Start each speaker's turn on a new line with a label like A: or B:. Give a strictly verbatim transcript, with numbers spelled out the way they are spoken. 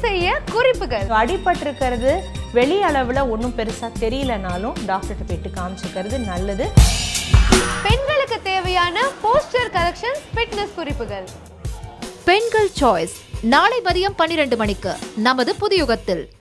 A: செய்ய குறிப்புகள்.
B: அடிபட்டிருக்கிறது வெளி அளவில் ஒன்றும் பெருசாக தெரியலனாலும் டாக்டர்கிட்ட போயிட்டு காமிச்சிக்கிறது நல்லது.
A: பெண்களுக்கு தேவையான போஸ்டர் கரெக்ஷன் ஃபிட்னஸ் குறிப்புகள்.
C: பெண்கள் சாய்ஸ் நாளை மதியம் பன்னிரண்டு மணிக்கு நமது புதியுகத்தில்.